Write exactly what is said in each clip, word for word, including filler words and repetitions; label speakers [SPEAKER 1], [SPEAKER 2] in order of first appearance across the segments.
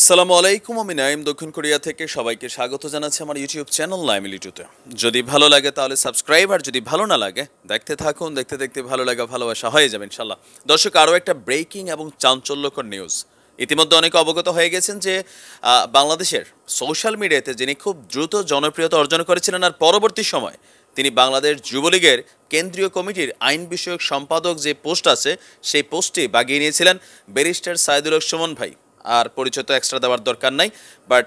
[SPEAKER 1] আসসালামু আলাইকুম, আমি নাইম দক্ষিণ কোরিয়া থেকে সবাইকে স্বাগত জানাচ্ছি আমার ইউটিউব চ্যানেল নাইম লিটুতে। যদি ভালো লাগে তাহলে সাবস্ক্রাইব, আর যদি ভালো না লাগে দেখতে থাকুন, দেখতে দেখতে ভালো লাগা ভালোবাসা হয়ে যাবে ইনশাল্লাহ। দর্শক, আরও একটা ব্রেকিং এবং চাঞ্চল্যকর নিউজ। ইতিমধ্যে অনেকে অবগত হয়ে গেছেন যে বাংলাদেশের সোশ্যাল মিডিয়াতে যিনি খুব দ্রুত জনপ্রিয়তা অর্জন করেছিলেন, আর পরবর্তী সময় তিনি বাংলাদেশ যুবলীগের কেন্দ্রীয় কমিটির আইন বিষয়ক সম্পাদক যে পোস্ট আছে সেই পোস্টটি বাগিয়ে নিয়েছিলেন ব্যারিস্টার সাইদুল হক সুমন ভাই। আর পরিচয় তো এক্সট্রা দেওয়ার দরকার নাই, বাট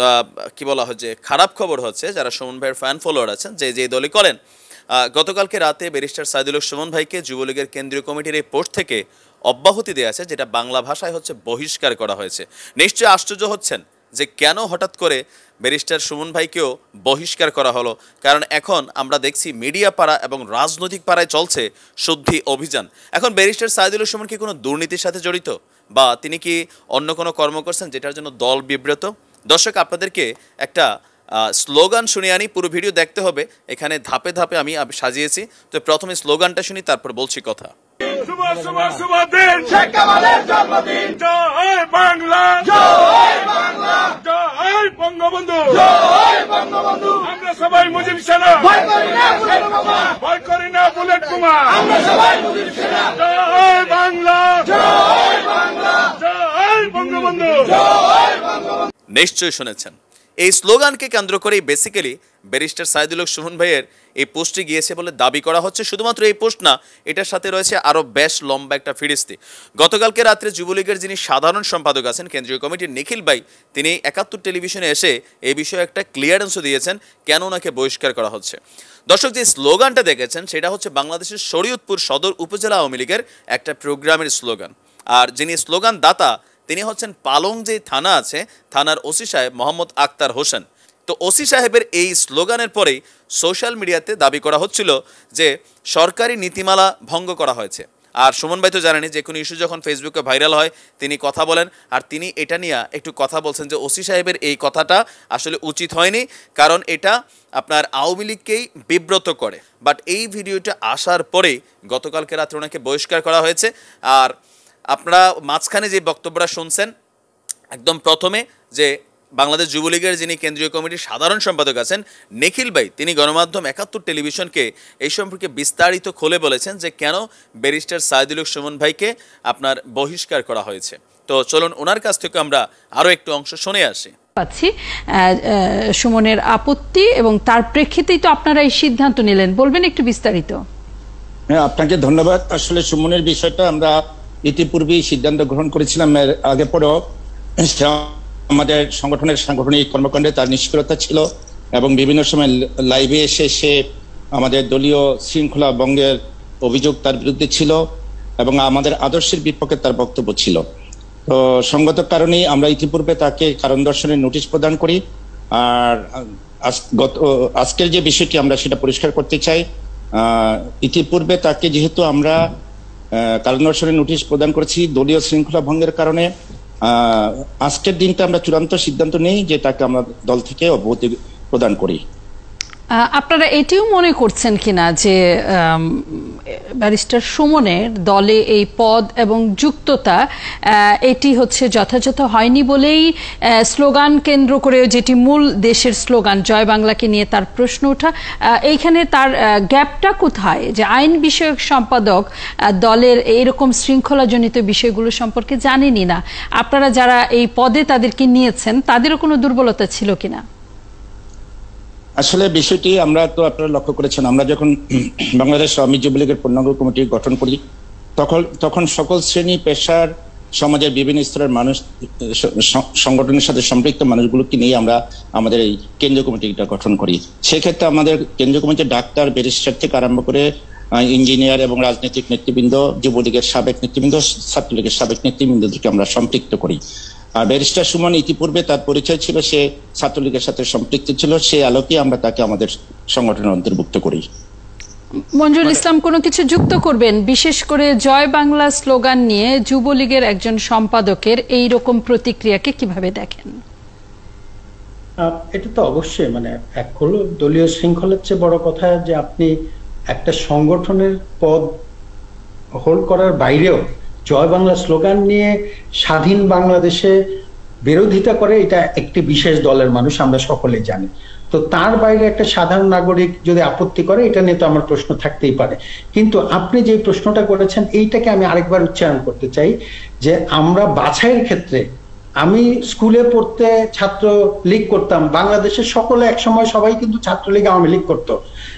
[SPEAKER 1] কি বলা হয় যে খারাপ খবর হচ্ছে যারা সুমন ভাইয়ের ফ্যান ফলোয়ার আছেন, যে যে দলই করেন, গতকালকে রাতে ব্যারিস্টার সাইদুল হক সুমন ভাইকে যুবলীগের কেন্দ্রীয় কমিটির এই পোস্ট থেকে অব্যাহতি দেওয়া আছে, যেটা বাংলা ভাষায় হচ্ছে বহিষ্কার করা হয়েছে। নিশ্চয়ই আশ্চর্য হচ্ছেন যে কেন হঠাৎ করে ব্যারিস্টার সুমন ভাইকেও বহিষ্কার করা হলো। কারণ এখন আমরা দেখছি মিডিয়া পাড়া এবং রাজনৈতিক পাড়ায় চলছে শুদ্ধি অভিযান। এখন ব্যারিস্টার সাইদুল হক সুমন কি কোনো দুর্নীতির সাথে জড়িত, বা তিনি কি অন্য কোনো কর্ম করছেন যেটার জন্য দল বিব্রত? দর্শক, আপনাদেরকে একটা স্লোগান শুনিয়ে আনি, পুরো ভিডিও দেখতে হবে, এখানে ধাপে ধাপে আমি সাজিয়েছি। তো প্রথমে স্লোগানটা শুনি, তারপর বলছি কথা।
[SPEAKER 2] শুভ শুভ শুভ দিন, শেখ কামালের জন্মদিন। জয় বাংলা, জয় বাংলা, জয় বঙ্গবন্ধু, জয় বঙ্গবন্ধু। আমরা সবাই মুজিব সেনা, ভয় করি না বুলেট বোমা, ভয় করি না বুলেট বোমা। আমরা সবাই মুজিব সেনা। জয় বাংলা, জয় বাংলা, জয় বঙ্গবন্ধু, জয় বঙ্গবন্ধু।
[SPEAKER 1] নিশ্চয়ই শুনেছেন, এই স্লোগানকে কেন্দ্র করেই বেসিক্যালি ব্যারিস্টার সাইদুল হক সুমন ভাইয়ের এই পোস্টটি গিয়েছে বলে দাবি করা হচ্ছে। শুধুমাত্র এই পোস্ট না, এটার সাথে রয়েছে আরও বেশ লম্বা একটা ফিরিস্তি। গতকালকে রাত্রে যুবলীগের যিনি সাধারণ সম্পাদক আছেন কেন্দ্রীয় কমিটির নিখিল ভাই, তিনি একাত্তর টেলিভিশনে এসে এই বিষয়ে একটা ক্লিয়ারেন্সও দিয়েছেন কেন ওনাকে বহিষ্কার করা হচ্ছে। দর্শক, যে স্লোগানটা দেখেছেন সেটা হচ্ছে বাংলাদেশের শরীয়তপুর সদর উপজেলা আওয়ামী লীগের একটা প্রোগ্রামের স্লোগান। আর যিনি স্লোগান দাতা তিনি হচ্ছেন পালং যে থানা আছে, থানার ওসি সাহেব মোহাম্মদ আক্তার হোসেন। তো ওসি সাহেবের এই স্লোগানের পরেই সোশ্যাল মিডিয়াতে দাবি করা হচ্ছিল যে সরকারি নীতিমালা ভঙ্গ করা হয়েছে। আর সুমন ভাই তো জানেনি, যে কোনো ইস্যু যখন ফেসবুকে ভাইরাল হয় তিনি কথা বলেন, আর তিনি এটা নিয়ে একটু কথা বলছেন যে ওসি সাহেবের এই কথাটা আসলে উচিত হয়নি, কারণ এটা আপনার আওয়ামী লীগকেই বিব্রত করে। বাট এই ভিডিওটা আসার পরেই গতকালকে রাত্রে ওনাকে বহিষ্কার করা হয়েছে। আর আপনারা মাঝখানে যে বক্তব্যটা শুনছেন, একদম প্রথমে যে বাংলাদেশ যুবলীগের যিনি কেন্দ্রীয় কমিটির সাধারণ সম্পাদক আছেন নিখিল ভাই, তিনি গণমাধ্যম একাত্তর টেলিভিশনকে এই সম্পর্কে বিস্তারিত খুলে বলেছেন যে কেন ব্যারিস্টার সাইদুল হক সুমন ভাইকে আপনার বহিষ্কার করা হয়েছে। তো চলুন ওনার কাছ থেকে আমরা আরও একটু অংশ শুনে আসি।
[SPEAKER 3] পাচ্ছি সুমনের আপত্তি এবং তার প্রেক্ষিতেই তো আপনারা এই সিদ্ধান্ত নিলেন, বলবেন একটু বিস্তারিত?
[SPEAKER 4] হ্যাঁ, আপনাকে ধন্যবাদ। আসলে সুমনের বিষয়টা আমরা ইতিপূর্বেই সিদ্ধান্ত গ্রহণ করেছিলাম, এর আগে পরেও আমাদের সংগঠনের সাংগঠনিক কর্মকাণ্ডে তার নিষ্ক্রিয়তা ছিল এবং বিভিন্ন সময় লাইভে এসে সে আমাদের দলীয় শৃঙ্খলা ভঙ্গের অভিযোগ তার বিরুদ্ধে ছিল এবং আমাদের আদর্শের বিপক্ষে তার বক্তব্য ছিল। তো সঙ্গত কারণেই আমরা ইতিপূর্বে তাকে কারণ দর্শনের নোটিশ প্রদান করি। আর গত আজকের যে বিষয়টি আমরা সেটা পরিষ্কার করতে চাই, আহ ইতিপূর্বে তাকে যেহেতু আমরা কারণ দর্শনের নোটিশ প্রদান করেছি দলীয় শৃঙ্খলা ভঙ্গের কারণে, আহ আজকের দিনটা আমরা চূড়ান্ত সিদ্ধান্ত নেই যে তাকে আমরা দল থেকে অব্যাহতি প্রদান করি।
[SPEAKER 3] আপনারা এটিও মনে করছেন কিনা যে ব্যারিস্টার সুমনের দলে এই পদ এবং যুক্ততা এটি হচ্ছে যথাযথ হয়নি বলেই স্লোগান কেন্দ্র করে, যেটি মূল দেশের স্লোগান জয় বাংলাকে নিয়ে তার প্রশ্ন ওঠা, এইখানে তার গ্যাপটা কোথায়? যে আইন বিষয়ক সম্পাদক দলের এইরকম শৃঙ্খলাজনিত বিষয়গুলো সম্পর্কে জানেনই না, আপনারা যারা এই পদে তাদেরকে নিয়েছেন তাদেরও কোনো দুর্বলতা ছিল কিনা?
[SPEAKER 4] আসলে বিষয়টি আমরা তো আপনারা লক্ষ্য করেছেন, আমরা যখন বাংলাদেশ আওয়ামী যুবলীগের পূর্ণাঙ্গ কমিটি গঠন করি তখন তখন সকল শ্রেণী পেশার সমাজের বিভিন্ন স্তরের মানুষ সংগঠনের সাথে সম্পৃক্ত মানুষগুলোকে নিয়ে আমরা আমাদের এই কেন্দ্রীয় কমিটিটা গঠন করি। সেক্ষেত্রে আমাদের কেন্দ্রীয় কমিটির ডাক্তার, ব্যারিস্টার থেকে আরম্ভ করে ইঞ্জিনিয়ার এবং রাজনৈতিক নেতৃবৃন্দ, যুবলীগের সাবেক নেতৃবৃন্দ, ছাত্রলীগের সাবেক নেতৃবৃন্দকে আমরা সম্পৃক্ত করি। আর ব্যারিস্টার সুমন ইতিপূর্বে তার পরিচয় ছিল সে ছাত্রলীগের সাথে সম্পৃক্ত ছিল, সেই আলোকে আমরা তাকে আমাদের সংগঠনের অন্তর্ভুক্ত করি।
[SPEAKER 3] মঞ্জুরুল ইসলাম কোনো কিছু যুক্ত করবেন, বিশেষ করে জয় বাংলা স্লোগান নিয়ে যুবলীগের একজন সম্পাদকের এই রকম প্রতিক্রিয়াকে কিভাবে দেখেন?
[SPEAKER 5] এটা তো অবশ্যই মানে এক হলো দলীয় শৃঙ্খলার চেয়ে বড় কথা যে আপনি একটা সংগঠনের পদ হোল্ড করার বাইরেও জয় বাংলা স্লোগান নিয়ে স্বাধীন বাংলাদেশে বিরোধিতা করে, এটা একটি বিশেষ দলের মানুষ, আমরা সকলেই জানি। তো তার বাইরে একটা সাধারণ নাগরিক যদি আপত্তি করে, এটা নিয়ে তো আমার প্রশ্ন থাকতেই পারে। কিন্তু আপনি যে প্রশ্নটা করেছেন এইটাকে আমি আরেকবার উচ্চারণ করতে চাই, যে আমরা বাছাইয়ের ক্ষেত্রে, আমি স্কুলে পড়তে ছাত্র লীগ করতাম, বাংলাদেশের সকলে একসময় সবাই কিন্তু ছাত্রলীগ আওয়ামী লীগ করতো,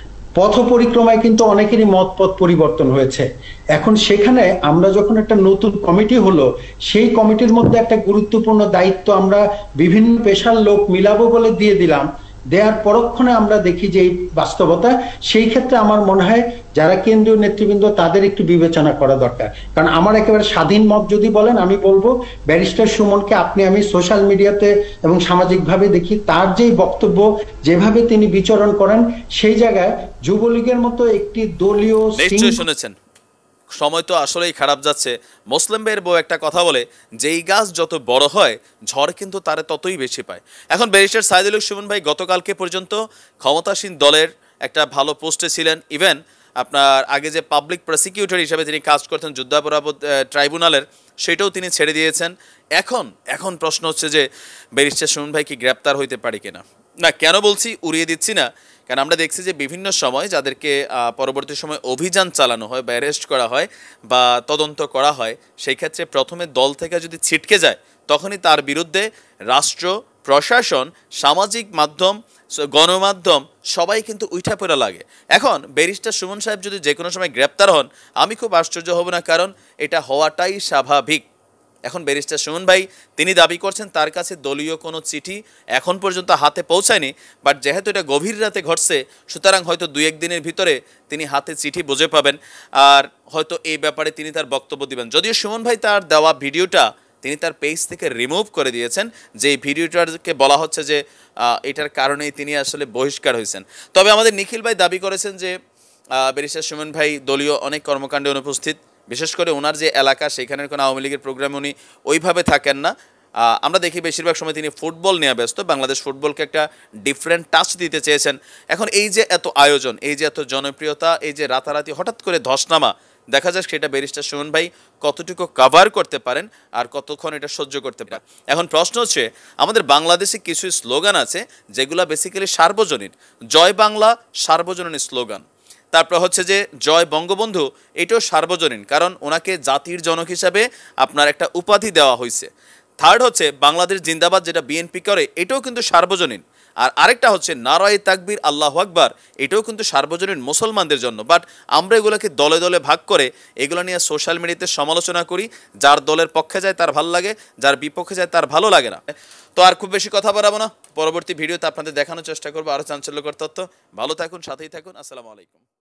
[SPEAKER 5] পথ পরিক্রমায় কিন্তু অনেকেরই মত পথ পরিবর্তন হয়েছে। এখন সেখানে আমরা যখন একটা নতুন কমিটি হলো, সেই কমিটির মধ্যে একটা গুরুত্বপূর্ণ দায়িত্ব আমরা বিভিন্ন পেশার লোক মিলাবো বলে দিয়ে দিলাম, দেওয়ার পরক্ষণে আমরা দেখি যে এই বাস্তবতা, সেই ক্ষেত্রে আমার মনে হয় যারা কেন্দ্রীয় নেতৃবৃন্দ তাদের একটু বিবেচনা করা দরকার। কারণ আমার একেবারে স্বাধীন মত যদি বলেন, আমি বলবো ব্যারিস্টার সুমনকে আপনি আমি সোশ্যাল মিডিয়াতে এবং সামাজিকভাবে দেখি, তার যেই বক্তব্য, যেভাবে তিনি বিচরণ করেন, সেই জায়গায় যুবলীগের মতো একটি দলীয়
[SPEAKER 1] নিশ্চয়ই শুনেছেন। সময় তো আসলেই খারাপ যাচ্ছে। মুসলিম ভাইয়ের বউ একটা কথা বলে, যেই গাছ যত বড় হয় ঝড় কিন্তু তারে ততই বেশি পায়। এখন ব্যারিস্টার সাইদুল হক সুমন ভাই গতকালকে পর্যন্ত ক্ষমতাসীন দলের একটা ভালো পোস্টে ছিলেন। ইভেন আপনার আগে যে পাবলিক প্রসিকিউটর হিসেবে তিনি কাজ করতেন যুদ্ধাপরাধ ট্রাইব্যুনালের, সেটাও তিনি ছেড়ে দিয়েছেন। এখন এখন প্রশ্ন হচ্ছে যে ব্যারিস্টার সুমন ভাই কি গ্রেপ্তার হইতে পারে কিনা। না, কেন বলছি, উড়িয়ে দিচ্ছি না, কারণ আমরা দেখছি যে বিভিন্ন সময় যাদেরকে পরবর্তী সময় অভিযান চালানো হয় বা অ্যারেস্ট করা হয় বা তদন্ত করা হয়, সেই ক্ষেত্রে প্রথমে দল থেকে যদি ছিটকে যায়, তখনই তার বিরুদ্ধে রাষ্ট্র, প্রশাসন, সামাজিক মাধ্যম, গণমাধ্যম সবাই কিন্তু উঠা পড়া লাগে। এখন ব্যারিস্টার সুমন সাহেব যদি যে কোনো সময় গ্রেপ্তার হন, আমি খুব আশ্চর্য হব না, কারণ এটা হওয়াটাই স্বাভাবিক। এখন ব্যারিস্টার সুমন ভাই তিনি দাবি করছেন তার কাছে দলীয় কোনো চিঠি এখন পর্যন্ত হাতে পৌঁছায়নি, বাট যেহেতু এটা গভীর রাতে ঘটছে, সুতরাং হয়তো দুই এক দিনের ভিতরে তিনি হাতে চিঠি বুঝে পাবেন, আর হয়তো এই ব্যাপারে তিনি তার বক্তব্য দিবেন। যদিও সুমন ভাই তার দেওয়া ভিডিওটা তিনি তার পেজ থেকে রিমুভ করে দিয়েছেন, যে এই ভিডিওটাকে বলা হচ্ছে যে এটার কারণেই তিনি আসলে বহিষ্কার হয়েছেন। তবে আমাদের নিখিল ভাই দাবি করেছেন যে ব্যারিস্টার সুমন ভাই দলীয় অনেক কর্মকাণ্ডে অনুপস্থিত, বিশেষ করে ওনার যে এলাকা সেখানের কোনো আওয়ামী লীগের প্রোগ্রাম উনি ওইভাবে থাকেন না। আমরা দেখি বেশিরভাগ সময় তিনি ফুটবল নিয়ে ব্যস্ত, বাংলাদেশ ফুটবলকে একটা ডিফারেন্ট টাচ দিতে চেয়েছেন। এখন এই যে এত আয়োজন, এই যে এত জনপ্রিয়তা, এই যে রাতারাতি হঠাৎ করে ধসনামা, দেখা যাক সেটা ব্যারিস্টার সুমন ভাই কতটুকু কভার করতে পারেন আর কতক্ষণ এটা সহ্য করতে পারেন। এখন প্রশ্ন হচ্ছে, আমাদের বাংলাদেশে কিছু স্লোগান আছে যেগুলো বেসিক্যালি সার্বজনীন। জয় বাংলা সার্বজনীন স্লোগান। তারপর হচ্ছে যে জয় বঙ্গবন্ধু, এটাও সার্বজনীন, কারণ ওনাকে জাতির জনক হিসাবে আপনার একটা উপাধি দেওয়া হয়েছে। থার্ড হচ্ছে বাংলাদেশ জিন্দাবাদ, যেটা বিএনপি করে, এটাও কিন্তু সার্বজনীন। আর আরেকটা হচ্ছে নারায়ে তাকবীর আল্লাহু আকবার, এটাও কিন্তু সার্বজনীন মুসলমানদের জন্য। বাট আমরা এগুলোকে দলে দলে ভাগ করে এগুলো নিয়ে সোশ্যাল মিডিয়াতে সমালোচনা করি, যার দলের পক্ষে যায় তার ভালো লাগে, যার বিপক্ষে যায় তার ভালো লাগে না। তো আর খুব বেশি কথা বাড়াবো না, পরবর্তী ভিডিওতে আপনাদের দেখানোর চেষ্টা করবো আরও চাঞ্চল্যকর তথ্য। ভালো থাকুন, সাথেই থাকুন। আসসালামু আলাইকুম।